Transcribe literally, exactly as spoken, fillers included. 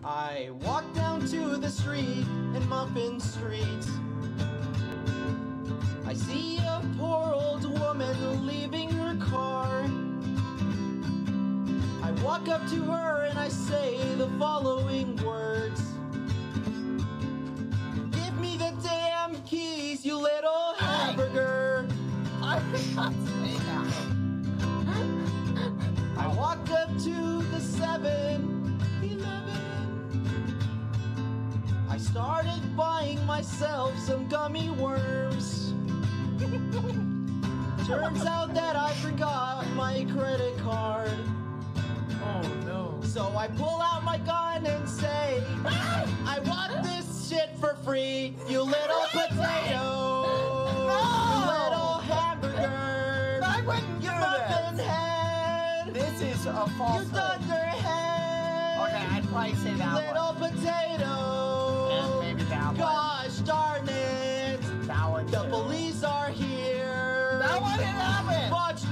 I walk down to the street in Muffin Street. I see a poor old woman leaving her car. I walk up to her and I say the following words. Give me the damn keys, you little hamburger. I can't say that. I walk up to the seven eleven. I started buying myself some gummy worms. Turns out that I forgot my credit card. Oh no. So I pull out my gun and say, I want this shit for free, you little potato. No! You little hamburger. I wouldn't do You muffin this. head. This is a You falsehood. thunderhead. Okay, I'd probably say that Little one. potato. And maybe that one. Gosh darn it. That one The too. police are here. That one didn't happen. Watch